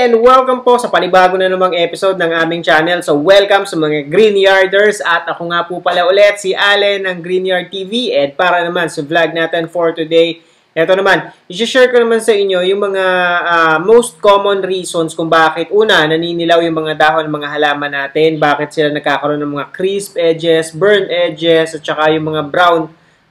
and welcome po sa panibago na namang episode ng aming channel. So welcome sa mga greenyarders at ako nga po pala ulit si Allen ng Greenyard TV and para naman sa vlog natin for today, eto naman, i-share ko naman sa inyo yung mga most common reasons kung bakit una, naninilaw yung mga dahon ng mga halaman natin, bakit sila nagkakaroon ng mga crisp edges, burnt edges, at saka yung mga brown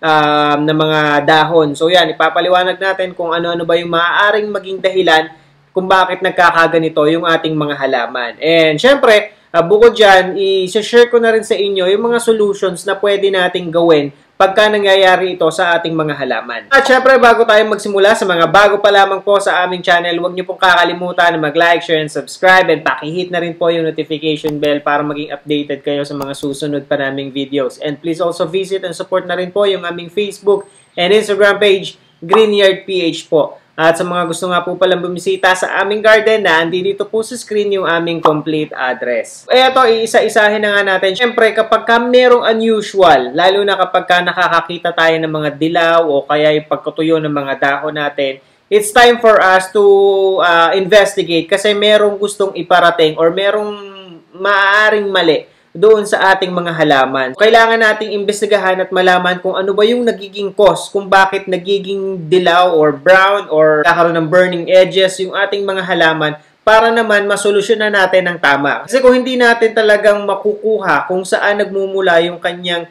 na mga dahon. So yan, ipapaliwanag natin kung ano-ano ba yung maaaring maging dahilan kung bakit nagkakaganito yung ating mga halaman. And syempre, bukod dyan, i-share ko na rin sa inyo yung mga solutions na pwede nating gawin pagka nangyayari ito sa ating mga halaman. At syempre, bago tayo magsimula, sa mga bago pa lamang po sa aming channel, huwag niyo pong kakalimutan na mag-like, share, and subscribe, and pakihit na rin po yung notification bell para maging updated kayo sa mga susunod pa naming videos. And please also visit and support na rin po yung aming Facebook and Instagram page, greenyard.ph po. At sa mga gusto nga po palang bumisita sa aming garden na andito po sa screen yung aming complete address. Eto, iisa-isahin na nga natin. Siyempre, kapag merong unusual, lalo na kapag nakakakita tayo ng mga dilaw o kaya yung pagkatuyo ng mga dahon natin, it's time for us to investigate kasi merong gustong iparating or merong maaaring mali doon sa ating mga halaman. Kailangan nating imbestigahan at malaman kung ano ba yung nagiging cause, kung bakit nagiging dilaw or brown or kakaroon ng burning edges yung ating mga halaman para naman masolusyonan natin ng tama. Kasi kung hindi natin talagang makukuha kung saan nagmumula yung kanyang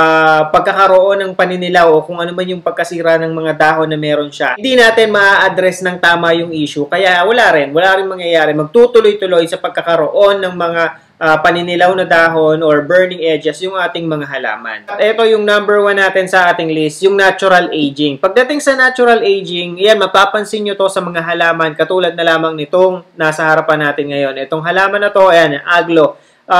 pagkakaroon ng paninilaw o kung ano man yung pagkasira ng mga dahon na meron siya, hindi natin ma-address ng tama yung issue. Kaya wala rin mangyayari. Magtutuloy-tuloy sa pagkakaroon ng mga paninilaw na dahon or burning edges yung ating mga halaman. At ito yung number 1 natin sa ating list, yung natural aging. Pagdating sa natural aging, yan, mapapansin nyo to sa mga halaman katulad na lamang nitong nasa harapan natin ngayon. Itong halaman na to, ayan, aglo,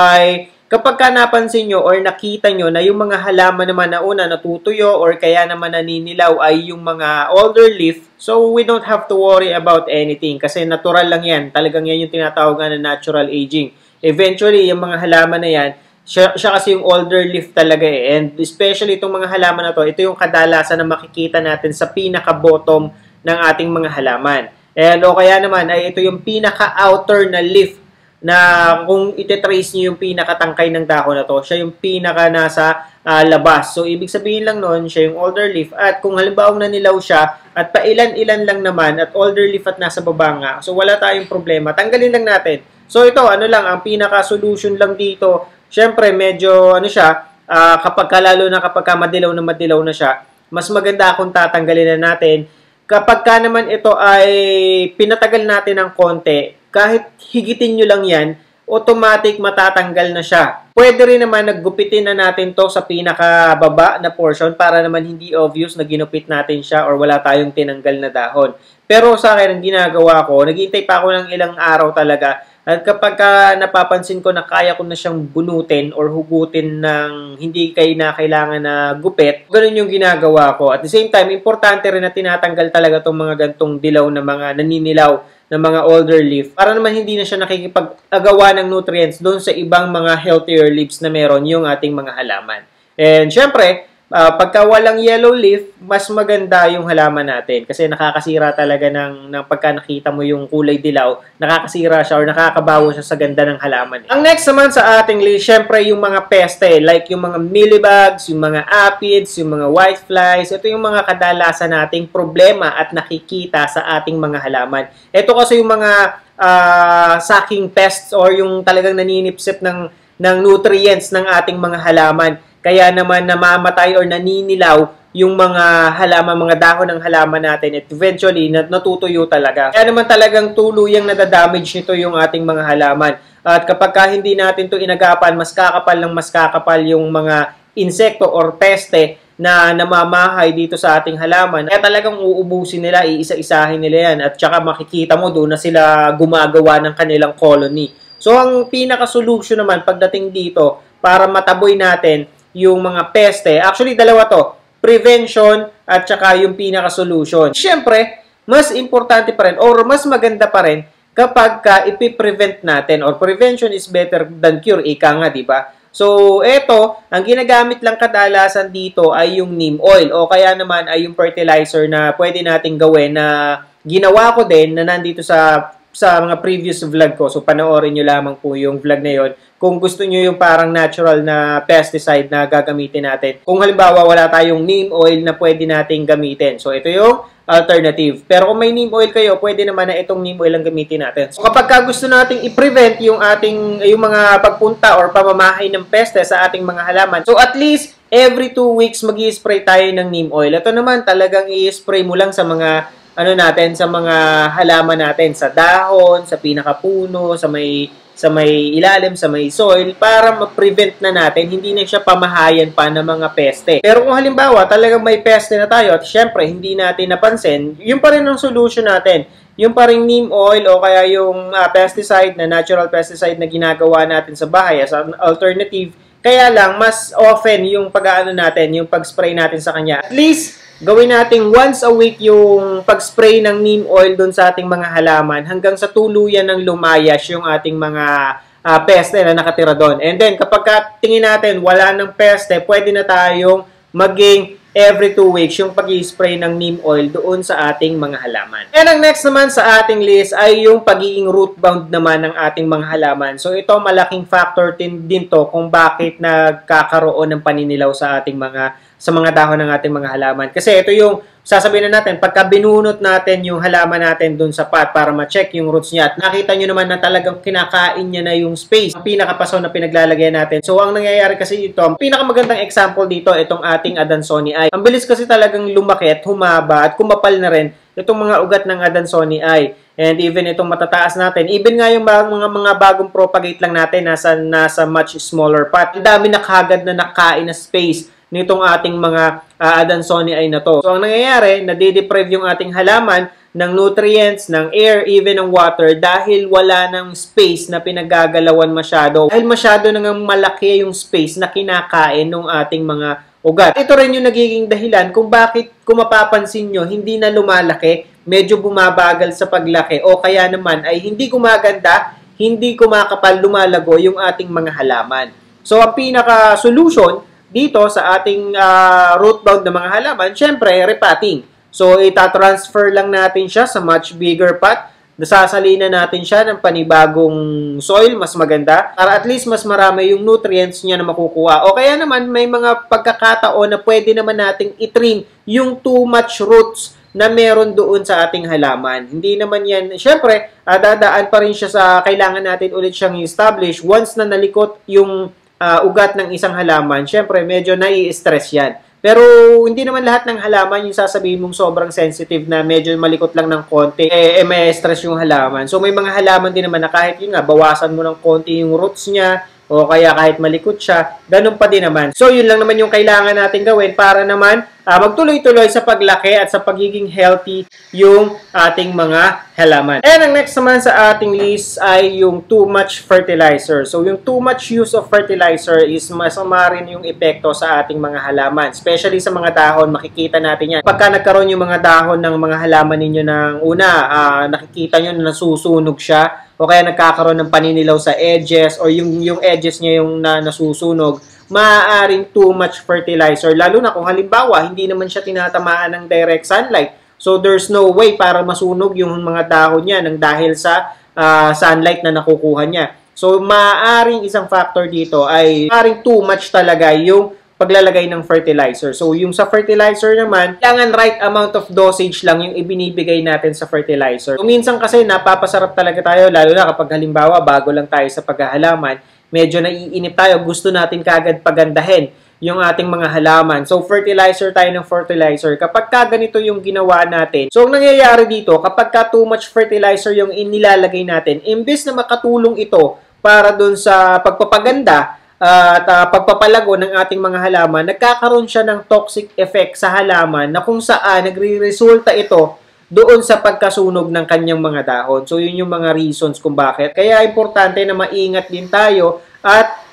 ay kapag napansin nyo or nakita nyo na yung mga halaman naman na una natutuyo or kaya naman naninilaw ay yung mga older leaf, so we don't have to worry about anything kasi natural lang yan. Talagang yan yung tinatawag na natural aging. Eventually, yung mga halaman na yan, siya kasi yung older leaf talaga eh. And especially itong mga halaman na to, ito yung kadalasan na makikita natin sa pinaka-bottom ng ating mga halaman. And o kaya naman, ay ito yung pinaka-outer na leaf na kung ititrace nyo yung pinaka-tangkay ng dahon na to, siya yung pinaka nasa labas. So, ibig sabihin lang nun, siya yung older leaf. At kung halimbawa nanilaw siya, at pailan-ilan lang naman, at older leaf at nasa baba nga, so wala tayong problema. Tanggalin lang natin. So ito, ano lang, ang pinaka-solution lang dito, syempre medyo, lalo na kapag madilaw na siya, mas maganda kung tatanggalin na natin. Kapag naman ito ay pinatagal natin ng konti, kahit higitin nyo lang yan, automatic matatanggal na siya. Pwede rin naman naggupitin na natin to sa pinakababa na portion para naman hindi obvious na ginupit natin siya or wala tayong tinanggal na dahon. Pero sa akin, ang ginagawa ko, naghihintay pa ako ng ilang araw talaga. At kapag napapansin ko na kaya ko na siyang bunutin or hugutin ng hindi kailangan na gupit, ganun yung ginagawa ko. At the same time, importante rin na tinatanggal talaga itong mga gantong dilaw na mga naninilaw na mga older leaf para naman hindi na siya nakikipag-agawa ng nutrients doon sa ibang mga healthier leaves na meron yung ating mga halaman. And syempre, pagka walang yellow leaf, mas maganda yung halaman natin kasi nakakasira talaga ng pagka nakita mo yung kulay dilaw, nakakasira siya or nakakabawo siya sa ganda ng halaman. Ang next naman sa ating list, syempre yung mga peste, like yung mga mealybugs, yung mga aphids, yung mga whiteflies, ito yung mga kadalasan nating problema at nakikita sa ating mga halaman. Ito kasi yung mga sucking pests or yung talagang naninipsip ng nutrients ng ating mga halaman. Kaya naman namamatay or naninilaw yung mga halaman, mga dahon ng halaman natin at eventually natutuyo talaga. Kaya naman talagang tuluyang nadadamage nito yung ating mga halaman. At kapag hindi natin to inagapan, mas kakapal yung mga insekto or peste na namamahay dito sa ating halaman. Kaya talagang uubusin nila, iisa-isahin nila yan at saka makikita mo doon na sila gumagawa ng kanilang colony. So ang pinaka-solution naman pagdating dito para mataboy natin yung mga peste, actually dalawa to, prevention at saka yung pinaka-solution. Siyempre, mas importante pa rin or mas maganda pa rin kapag ipiprevent natin or prevention is better than cure, ika nga, di ba? So, eto, ang ginagamit lang kadalasan dito ay yung neem oil o kaya naman ay yung fertilizer na pwede nating gawin na ginawa ko din na nandito sa sa mga previous vlog ko. So, panoorin nyo lamang po yung vlog na yon kung gusto nyo yung parang natural na pesticide na gagamitin natin. Kung halimbawa wala tayong neem oil na pwede nating gamitin. So, ito yung alternative. Pero kung may neem oil kayo, pwede naman na itong neem oil ang gamitin natin. So, kapag gusto nating i-prevent yung mga pagpunta or pamamahay ng peste sa ating mga halaman, so at least every 2 weeks mag-i-spray tayo ng neem oil. Ito naman talagang i-spray mo lang sa mga sa mga halaman natin, sa dahon, sa pinakapuno, sa may ilalim, sa may soil, para ma-prevent na natin, hindi na siya pamahayan pa ng mga peste. Pero kung halimbawa talagang may peste na tayo at syempre hindi natin napansin, yun pa rin ang solution natin. Yung pa rin neem oil o kaya yung pesticide na natural pesticide na ginagawa natin sa bahay as an alternative. Kaya lang, mas often yung pag-aano natin, yung pag-spray natin sa kanya. At least, gawin natin once a week yung pag-spray ng neem oil dun sa ating mga halaman hanggang sa tuluyan ng lumayas yung ating mga peste na nakatira doon. And then, kapag tingin natin wala ng peste, pwede na tayong maging every 2 weeks yung pag-i-spray ng neem oil doon sa ating mga halaman. And ang next naman sa ating list ay yung pagiging root bound naman ng ating mga halaman. So ito malaking factor din to kung bakit nagkakaroon ng paninilaw sa mga dahon ng ating mga halaman. Kasi ito yung sasabihin na natin, pagka binunot natin yung halaman natin dun sa pot para ma-check yung roots niya at nakita nyo naman na talagang kinakain niya na yung space, ang pinakapaso na pinaglalagyan natin. So, ang nangyayari kasi ito, ang pinakamagandang example dito, itong ating Adansonii ay, ang bilis kasi talagang lumaki at humaba at kumapal na rin itong mga ugat ng Adansonii ay. And even itong matataas natin, even nga yung mga bagong propagate lang natin, nasa much smaller pot. Ang dami na kagad na nakain na space nitong ating mga Adansonii ay na to. So, ang nangyayari, nade-deprive yung ating halaman ng nutrients, ng air, even ng water dahil wala ng space na pinagagalawan masyado. Dahil masyado nang malaki yung space na kinakain ng ating mga ugat. Ito rin yung nagiging dahilan kung bakit, kung mapapansin nyo, hindi na lumalaki, medyo bumabagal sa paglaki o kaya naman ay hindi gumaganda, hindi kumakapal, lumalago yung ating mga halaman. So, ang pinaka-solution dito sa ating root bound na mga halaman, syempre, repotting. So, itatransfer lang natin siya sa much bigger pot. Nasasalina natin siya ng panibagong soil, mas maganda, para at least mas marami yung nutrients niya na makukuha. O kaya naman, may mga pagkakataon na pwede naman nating itrim yung too much roots na meron doon sa ating halaman. Hindi naman yan, syempre, dadaan pa rin siya sa kailangan natin ulit siyang establish. Once na nalikot yung ugat ng isang halaman, syempre medyo nai-stress yan. Pero hindi naman lahat ng halaman yung sasabihin mong sobrang sensitive na medyo malikot lang ng konti, may stress yung halaman. So may mga halaman din naman na kahit yun nga, bawasan mo ng konti yung roots niya, o kaya kahit malikot siya, ganun pa din naman. So yun lang naman yung kailangan natin gawin para naman magtuloy-tuloy sa paglaki at sa pagiging healthy yung ating mga halaman. And ang next naman sa ating list ay yung too much fertilizer. So yung too much use of fertilizer is masama rin yung epekto sa ating mga halaman. Especially sa mga dahon, makikita natin yan. Pagka nagkaroon yung mga dahon ng mga halaman ninyo ng una, nakikita nyo na nasusunog siya, o kaya nagkakaroon ng paninilaw sa edges or yung edges niya yung nasusunog, maaaring too much fertilizer. Lalo na kung halimbawa, hindi naman siya tinatamaan ng direct sunlight. So, there's no way para masunog yung mga dahon niya dahil sa sunlight na nakukuha niya. So, maaaring isang factor dito ay maaaring too much talaga yung paglalagay ng fertilizer. So, yung sa fertilizer naman, kailangan right amount of dosage lang yung ibinibigay natin sa fertilizer. So, minsan kasi napapasarap talaga tayo, lalo na kapag halimbawa bago lang tayo sa paghahalaman, medyo naiinip tayo, gusto natin kagad pagandahin yung ating mga halaman. So, fertilizer tayo ng fertilizer. Kapag ganito yung ginawa natin, so, ang nangyayari dito, kapag too much fertilizer yung inilalagay natin, imbes na makatulong ito para dun sa pagpapaganda, at pagpapalago ng ating mga halaman, nagkakaroon siya ng toxic effect sa halaman na kung saan nagre-resulta ito doon sa pagkasunog ng kanyang mga dahon. So, yun yung mga reasons kung bakit. Kaya, importante na maingat din tayo at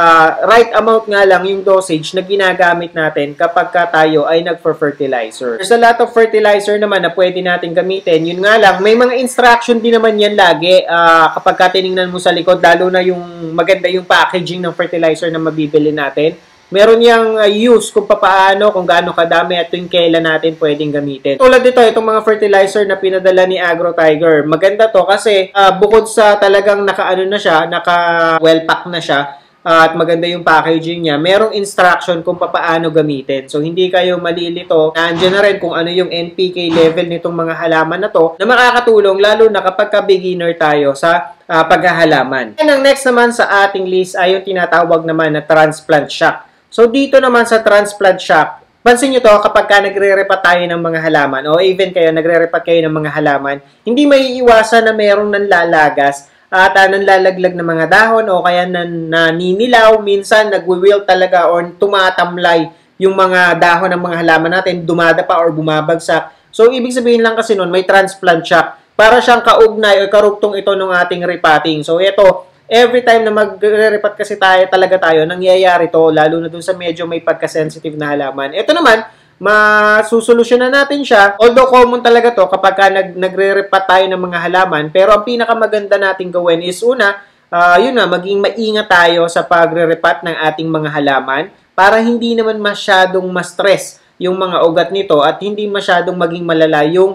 right amount nga lang yung dosage na ginagamit natin kapag tayo ay nagfer-fertilizer. There's a lot of fertilizer naman na pwede natin gamitin. Yun nga lang, may mga instruction din naman yan lagi kapag tinignan mo sa likod, lalo na yung maganda yung packaging ng fertilizer na mabibili natin. meron yang use kung paano, kung gaano kadami at tuwing kailan natin pwedeng gamitin. Tulad dito, itong mga fertilizer na pinadala ni Agro Tiger. Maganda to kasi bukod sa talagang naka-ano na siya, naka-well pack na siya, at maganda yung packaging niya, merong instruction kung paano gamitin. So, hindi kayo malilito. Nandiyan na rin kung ano yung NPK level nitong mga halaman na to na makakatulong lalo na kapag ka-beginner tayo sa paghahalaman. And ang next naman sa ating list ay yung tinatawag naman na transplant shock. So, dito naman sa transplant shock, pansin nyo to kapag ka nagre-repat tayo ng mga halaman o even kayo nagre-repat kayo ng mga halaman, hindi may iwasan na merong nanlalagas at nanlalaglag ng mga dahon o kaya naninilaw, minsan nagwi-wilt talaga or tumatamlay yung mga dahon ng mga halaman natin, dumadapa or bumabagsak. So, ibig sabihin lang kasi nun, may transplant shock. Para siyang kaugnay o karugtong ito ng ating repotting. So, ito, every time na magre-repat kasi talaga tayo, nangyayari to, lalo na dun sa medyo may pagka-sensitive na halaman. Ito naman, masusolusyonan natin siya. Although common talaga to kapag nagre-repat tayo ng mga halaman, pero ang pinakamaganda nating gawin is una, yun na, maging maingat tayo sa pagre-repat ng ating mga halaman para hindi naman masyadong ma-stress yung mga ugat nito at hindi masyadong maging malala yung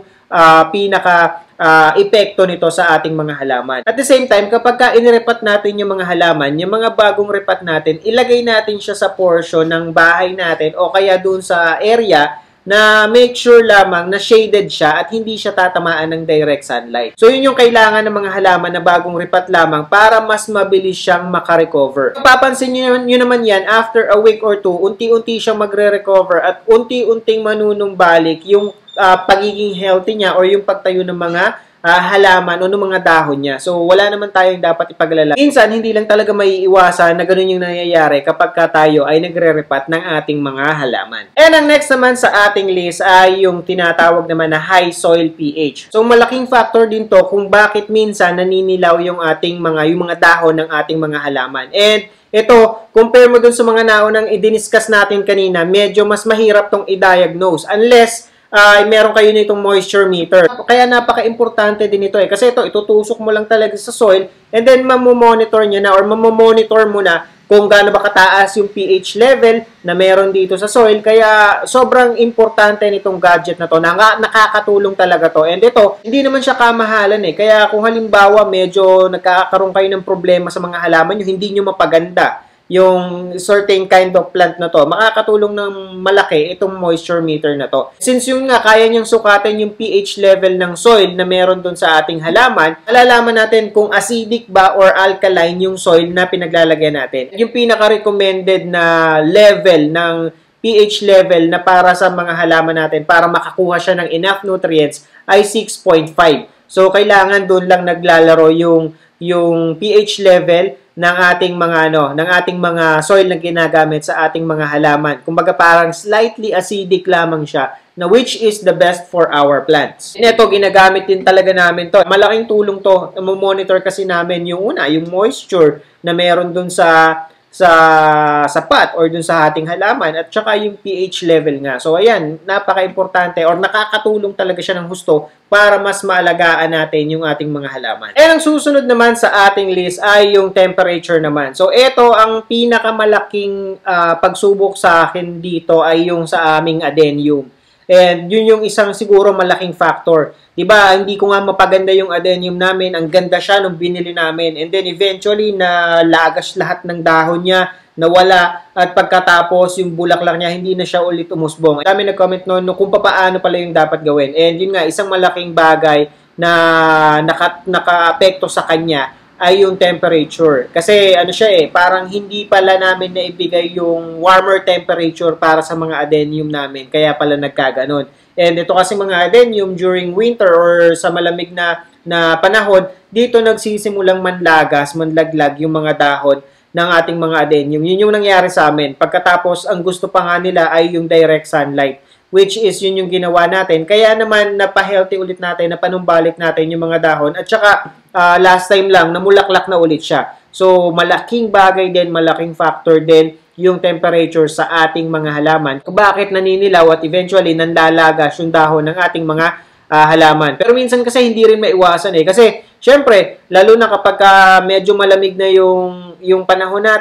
epekto nito sa ating mga halaman. At the same time, kapag inirepat natin yung mga halaman, yung mga bagong repat natin, ilagay natin siya sa portion ng bahay natin o kaya dun sa area na make sure lamang na shaded siya at hindi siya tatamaan ng direct sunlight. So, yun yung kailangan ng mga halaman na bagong repat lamang para mas mabilis siyang makarecover. Papansin nyo naman yan, after a week or two, unti-unti siyang magre-recover at unti-unting manunumbalik yung pagiging healthy niya or yung pagtayo ng mga halaman o ng mga dahon niya. So, wala naman tayong dapat ipaglala. Minsan, hindi lang talaga maiiwasan na ganun yung nangyayari kapag tayo ay nagre-repat ng ating mga halaman. And ang next naman sa ating list ay yung tinatawag naman na high soil pH. So, malaking factor din to kung bakit minsan naninilaw yung mga dahon ng ating mga halaman. And ito, compare mo dun sa mga naunang i-discuss natin kanina, medyo mas mahirap tong i-diagnose unless meron kayo nitong moisture meter. Kaya napaka-importante din ito kasi ito, itutusok mo lang talaga sa soil and then mamomonitor nyo na or mamomonitor mo na kung gaano ba kataas yung pH level na meron dito sa soil. Kaya sobrang importante nitong gadget na to. Nakakatulong talaga to. And ito, hindi naman siya kamahalan Kaya kung halimbawa medyo nagkakaroon kayo ng problema sa mga halaman nyo, hindi nyo mapaganda yung certain kind of plant na to, makakatulong ng malaki itong moisture meter na to. Since yung kaya niyang sukatin yung pH level ng soil na meron dun sa ating halaman, malalaman natin kung acidic ba or alkaline yung soil na pinaglalagyan natin. Yung pinaka-recommended na level ng pH level na para sa mga halaman natin para makakuha siya ng enough nutrients ay 6.5. So, kailangan dun lang naglalaro yung pH level ng ating mga soil na ginagamit sa ating mga halaman. Kumbaga parang slightly acidic lamang siya na which is the best for our plants. And ito, ginagamit din talaga namin to. Malaking tulong to. Monitor kasi namin yung moisture na meron dun sa pot or dun sa ating halaman at saka yung pH level nga. So, ayan, napaka-importante or nakakatulong talaga siya ng husto para mas maalagaan natin yung ating mga halaman. And ang susunod naman sa ating list ay yung temperature naman. So, ito ang pinakamalaking pagsubok sa akin dito ay yung sa aming adenium. And yun yung isang siguro malaking factor. Diba, hindi ko nga mapaganda yung adenium namin. Ang ganda siya nung binili namin. And then eventually, nalagas lahat ng dahon niya, nawala. At pagkatapos, yung bulaklak niya, hindi na siya ulit umusbong. Dami nag-comment noon kung paano pala yung dapat gawin. And yun nga, isang malaking bagay na naka-apekto sa kanya ay yung temperature. Kasi ano siya parang hindi pala namin naibigay yung warmer temperature para sa mga adenium namin. Kaya pala nagkaganon. And ito kasi mga adenium during winter or sa malamig na panahon, dito nagsisimulang manlaglag yung mga dahon ng ating mga adenium. Yun yung nangyari sa amin. Pagkatapos, ang gusto pa nga nila ay yung direct sunlight, which is yun yung ginawa natin. Kaya naman, napa-healthy ulit natin, napanumbalik natin yung mga dahon. At saka, last time lang, namulaklak na ulit siya. So, malaking bagay din, malaking factor din yung temperature sa ating mga halaman. Kung bakit naninilaw at eventually nanlalagas yung dahon ng ating mga halaman. Pero minsan kasi hindi rin maiwasan Kasi, syempre, lalo na kapag medyo malamig na yung panahon natin,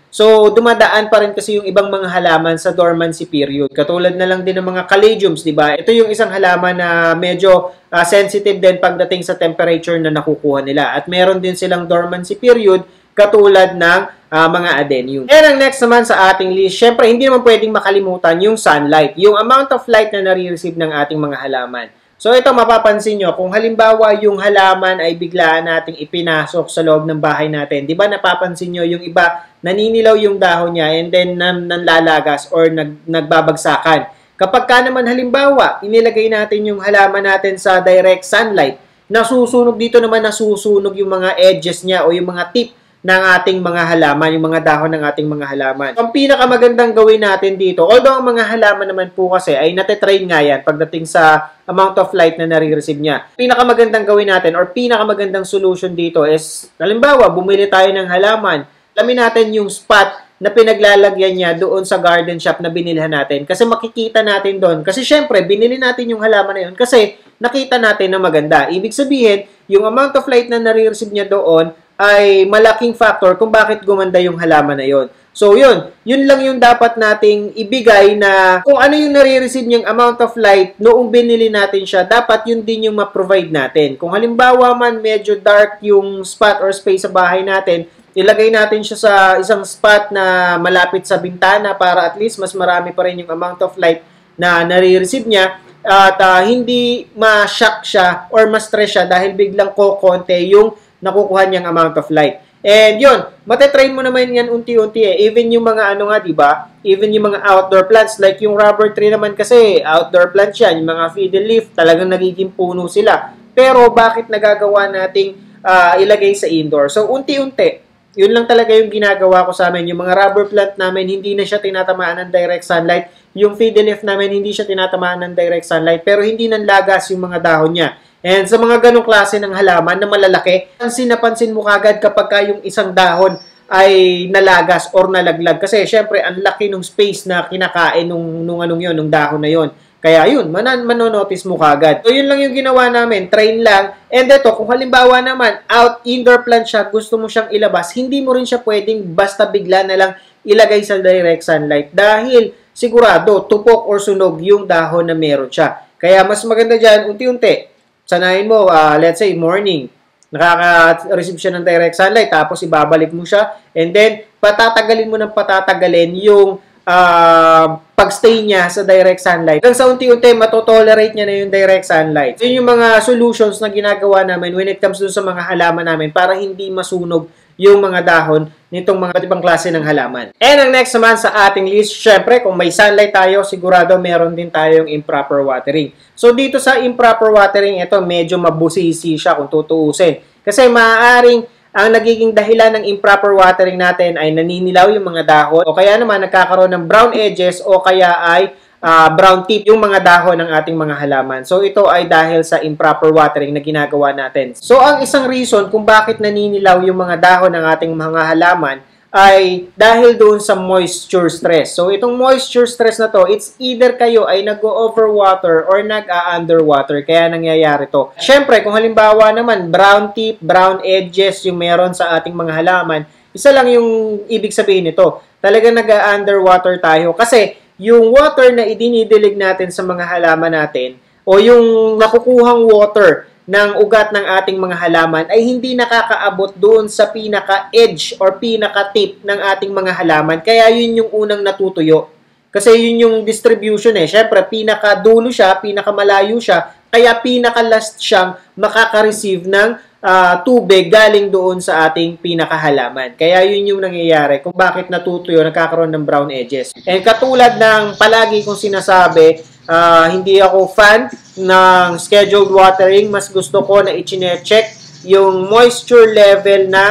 So, dumadaan pa rin kasi yung ibang mga halaman sa dormancy period. Katulad na lang din ng mga caladiums, di ba? Ito yung isang halaman na medyo sensitive din pagdating sa temperature na nakukuha nila. At meron din silang dormancy period katulad ng mga adenium. And ang next naman sa ating list, syempre hindi naman pwedeng makalimutan yung sunlight. Yung amount of light na nare-receive ng ating mga halaman. So ito mapapansin nyo, kung halimbawa yung halaman ay biglaan nating ipinasok sa loob ng bahay natin, di ba napapansin nyo yung iba naninilaw yung dahon niya and then nanlalagas or nagbabagsakan. Kapag ka naman halimbawa, inilagay natin yung halaman natin sa direct sunlight, nasusunog dito naman nasusunog yung mga edges niya o yung mga tip ng ating mga halaman, yung mga dahon ng ating mga halaman. So, ang pinakamagandang gawin natin dito, although ang mga halaman naman po kasi ay natitrain nga yan pagdating sa amount of light na nare-receive niya. Pinakamagandang gawin natin or pinakamagandang solution dito is, halimbawa, bumili tayo ng halaman, alamin natin yung spot na pinaglalagyan niya doon sa garden shop na binilhan natin. Kasi makikita natin doon. Kasi syempre, binili natin yung halaman na yun kasi nakita natin na maganda. Ibig sabihin, yung amount of light na nare-receive niya doon ay malaking factor kung bakit gumanda yung halaman na yon. So, yun lang yung dapat nating ibigay na kung ano yung nare-receive niyang amount of light noong binili natin siya, dapat yun din yung ma-provide natin. Kung halimbawa man medyo dark yung spot or space sa bahay natin, ilagay natin siya sa isang spot na malapit sa bintana para at least mas marami pa rin yung amount of light na nare-receive niya at hindi ma-shock siya or ma-stress siya dahil biglang kokonte yung nakukuha niyang amount of light. And yun, matetrain mo naman yan unti-unti eh. Even yung mga ano nga, di ba? Even yung mga outdoor plants, like yung rubber tree naman kasi, outdoor plants yan. Yung mga fiddle leaf, talagang nagiging puno sila. Pero bakit nagagawa nating ilagay sa indoor? So, unti-unti. Yun lang talaga yung ginagawa ko sa amin. Yung mga rubber plant namin, hindi na siya tinatamaan ng direct sunlight. Yung fiddle leaf namin, hindi siya tinatamaan ng direct sunlight. Pero hindi nanlagas yung mga dahon niya. And sa mga ganong klase ng halaman na malalaki, pansin mo kagad kapag yung isang dahon ay nalagas or nalaglag. Kasi syempre, ang laki ng space na kinakain nung dahon na yon. Kaya yun, manonotice mo kagad. So yun lang yung ginawa namin, train lang. And ito, kung halimbawa naman, indoor plant siya, gusto mo siyang ilabas, hindi mo rin siya pwedeng basta bigla na lang ilagay sa direct sunlight. Dahil sigurado, tupok or sunog yung dahon na meron siya. Kaya mas maganda dyan, unti-unti. Sanayin mo, let's say, morning, nakaka-receive siya ng direct sunlight, tapos ibabalik mo siya, and then, patatagalin mo ng patatagalin yung pagstay niya sa direct sunlight. Hanggang sa unti-unti, matotolerate niya na yung direct sunlight. So, yun yung mga solutions na ginagawa namin when it comes dun sa mga halaman namin para hindi masunog yung mga dahon nitong mga ibang klase ng halaman. And ang next naman sa ating list, syempre, kung may sunlight tayo, sigurado meron din tayong improper watering. So, dito sa improper watering, ito medyo mabusisi siya kung tutuusin. Kasi maaaring ang nagiging dahilan ng improper watering natin ay naninilaw yung mga dahon o kaya naman nagkakaroon ng brown edges o kaya ay brown tip yung mga dahon ng ating mga halaman. So, ito ay dahil sa improper watering na ginagawa natin. So, ang isang reason kung bakit naninilaw yung mga dahon ng ating mga halaman ay dahil doon sa moisture stress. So, itong moisture stress na to, it's either kayo ay nag-overwater or nag-underwater. Kaya nangyayari to. Siyempre, kung halimbawa naman, brown tip, brown edges yung meron sa ating mga halaman, isa lang yung ibig sabihin nito. Talagang nag-underwater tayo. Kasi, yung water na idinidilig natin sa mga halaman natin o yung nakukuhang water ng ugat ng ating mga halaman ay hindi nakakaabot doon sa pinaka-edge or pinaka-tip ng ating mga halaman. Kaya yun yung unang natutuyo. Kasi yun yung distribution eh. Siyempre, pinaka-dulo siya, pinaka-malayo siya, kaya pinaka-last siyang makaka-receive ng tubig galing doon sa ating pinakahalaman. Kaya yun yung nangyayari kung bakit natutuyo, nagkakaroon ng brown edges. And katulad ng palagi kong sinasabi, hindi ako fan ng scheduled watering. Mas gusto ko na i-check yung moisture level ng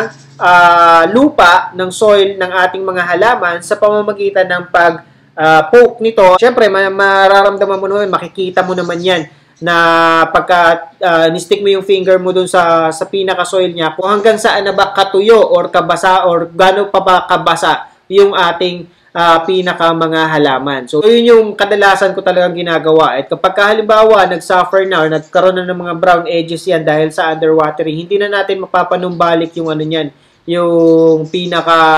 lupa, ng soil ng ating mga halaman sa pamamagitan ng pag-poke nito. Siyempre, mararamdaman mo naman, makikita mo naman yan na pagka ni-stick mo yung finger mo dun sa pinaka-soil niya, kung hanggang saan na ba katuyo or kabasa or gano'n pa ba kabasa yung ating pinaka mga halaman. So, yun yung kadalasan ko talagang ginagawa. At kapag halimbawa, nag-suffer na or nagkaroon na ng mga brown edges yan dahil sa underwatering, hindi na natin mapapanumbalik yung ano niyan, yung pinaka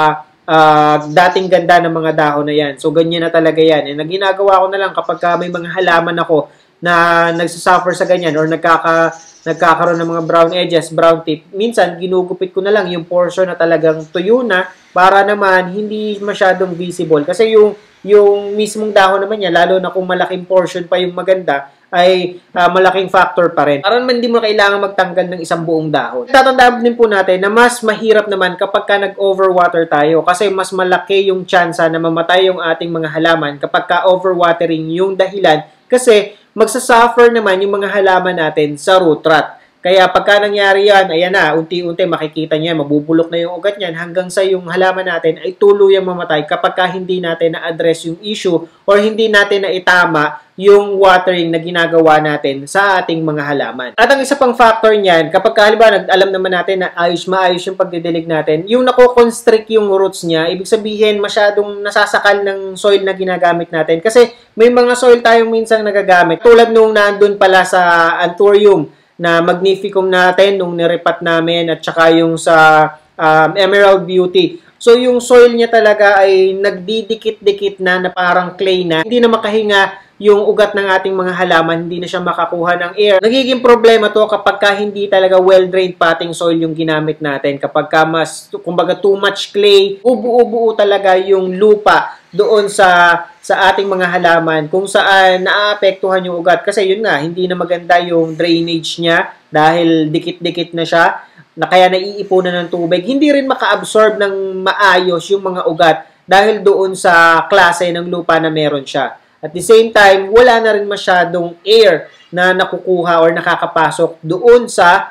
dating ganda ng mga dahon na yan. So, ganyan na talaga yan. And ang ginagawa ko na lang kapag may mga halaman ako na nagsasuffer sa ganyan or nagkakaroon ng mga brown edges, brown tip, minsan ginugupit ko na lang yung portion na talagang tuyo na para naman hindi masyadong visible. Kasi yung mismong dahon naman niya, lalo na kung malaking portion pa yung maganda, ay malaking factor pa rin. Para naman hindi mo kailangan magtanggal ng isang buong dahon. Tatandaan din po natin na mas mahirap naman kapag nag-overwater tayo kasi mas malaki yung tsansa na mamatay yung ating mga halaman kapag overwatering yung dahilan kasi magsasuffer naman yung mga halaman natin sa root rot. Kaya pagka nangyari yan, ayan na, unti-unti makikita niya, mabubulok na yung ugat niyan hanggang sa yung halaman natin ay tuluyang mamatay kapag hindi natin na-address yung issue or hindi natin na itama yung watering na ginagawa natin sa ating mga halaman. At ang isa pang factor niyan, kapag halimbawa alam naman natin na maayos yung pagdidilig natin, yung nako-constrict yung roots niya, ibig sabihin masyadong nasasakal ng soil na ginagamit natin. Kasi may mga soil tayong minsang nagagamit. Tulad nung nandun pala sa Anthurium, na magnificum natin nung nirepat namin at saka yung sa Emerald Beauty. So yung soil niya talaga ay nagdidikit-dikit na parang clay na. Hindi na makahinga yung ugat ng ating mga halaman, hindi na siya makakuha ng air. Nagiging problema to kapag hindi talaga well-drained potting soil yung ginamit natin. Kapag kumbaga too much clay, ubu-ubuo talaga yung lupa doon sa ating mga halaman kung saan naaapektuhan yung ugat. Kasi yun nga, hindi na maganda yung drainage niya dahil dikit-dikit na siya, na kaya naiipunan ng tubig. Hindi rin maka-absorb ng maayos yung mga ugat dahil doon sa klase ng lupa na meron siya. At the same time, wala na rin masyadong air na nakukuha or nakakapasok doon sa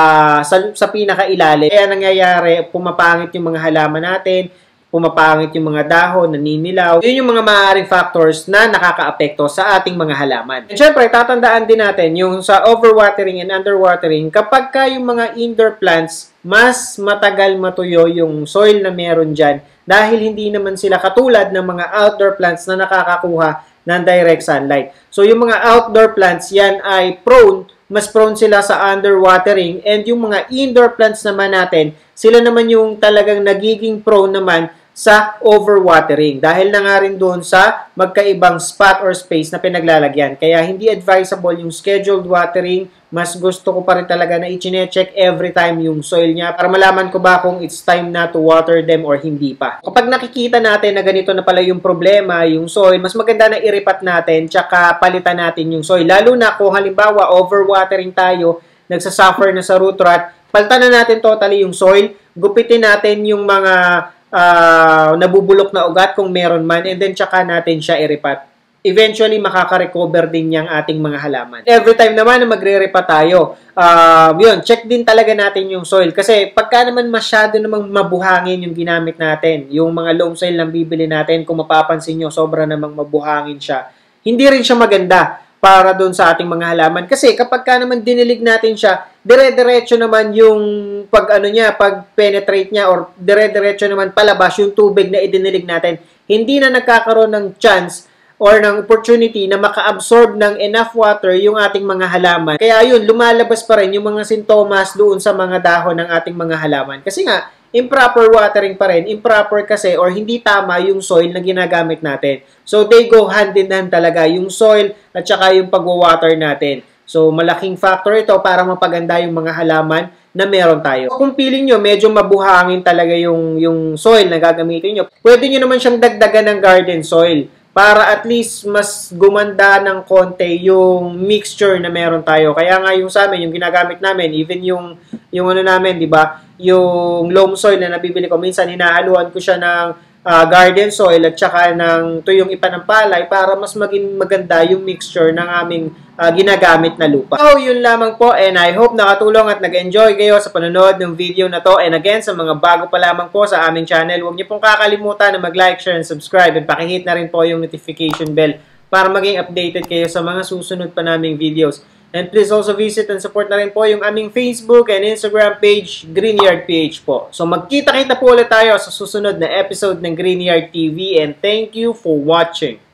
pinakailalim. Kaya nangyayari, pumapangit yung mga halaman natin, pumapangit yung mga dahon, naninilaw. Yun yung mga maaaring factors na nakakaapekto sa ating mga halaman. And syempre, tatandaan din natin yung sa overwatering and underwatering, kapag yung mga indoor plants, mas matagal matuyo yung soil na meron dyan dahil hindi naman sila katulad ng mga outdoor plants na nakakakuha ng direct sunlight. So, yung mga outdoor plants, yan ay mas prone sila sa underwatering, and yung mga indoor plants naman natin, sila naman yung talagang nagiging prone naman sa overwatering dahil na nga rin doon sa magkaibang spot or space na pinaglalagyan. Kaya hindi advisable yung scheduled watering. Mas gusto ko pa rin talaga na i-check every time yung soil niya para malaman ko ba kung it's time na to water them or hindi pa. Kapag nakikita natin na ganito na pala yung problema, yung soil, mas maganda na iripat natin tsaka palitan natin yung soil. Lalo na kung halimbawa overwatering tayo, nagsasuffer na sa root rot, palitan na natin totally yung soil, gupitin natin yung mga nabubulok na ugat kung meron man, and then tsaka natin siya iripat. Eventually, makaka-recover din yung ating mga halaman. Every time naman na magre-repa tayo, yun, check din talaga natin yung soil. Kasi pagka naman masyado namang mabuhangin yung ginamit natin, yung mga loam soil na bibili natin, kung mapapansin nyo, sobra namang mabuhangin siya. Hindi rin siya maganda para doon sa ating mga halaman. Kasi kapag naman dinilig natin siya, dire-diretso naman yung pag-penetrate niya or dire-diretso naman palabas yung tubig na idinilig natin. Hindi na nagkakaroon ng chance or ng opportunity na maka-absorb ng enough water yung ating mga halaman. Kaya yun, lumalabas pa rin yung mga sintomas doon sa mga dahon ng ating mga halaman. Kasi nga, improper watering pa rin. Improper kasi or hindi tama yung soil na ginagamit natin. So, they go hand in hand talaga, yung soil at saka yung pag-water natin. So, malaking factor ito para mapaganda yung mga halaman na meron tayo. Kung feeling nyo, medyo mabuhangin talaga yung soil na gagamitin nyo, pwede nyo naman siyang dagdagan ng garden soil para at least mas gumanda ng konti yung mixture na meron tayo. Kaya nga yung sa amin, yung ginagamit namin, even yung ano namin, di ba? Yung loam soil na nabibili ko, minsan hinahaluan ko siya ng garden soil at saka ng tuyong ipa ng palay para mas maging maganda yung mixture ng aming ginagamit na lupa. So, yun lamang po, and I hope nakatulong at nag-enjoy kayo sa panonood ng video na to. And again, sa mga bago pa lamang po sa aming channel, huwag niyo pong kakalimutan na mag-like, share, and subscribe, and pakihit na rin po yung notification bell para maging updated kayo sa mga susunod pa naming videos. And please also visit and support na rin po yung aming Facebook and Instagram page, greenyard.ph po. So magkita-kita po ulit tayo sa susunod na episode ng Greenyard TV, and thank you for watching.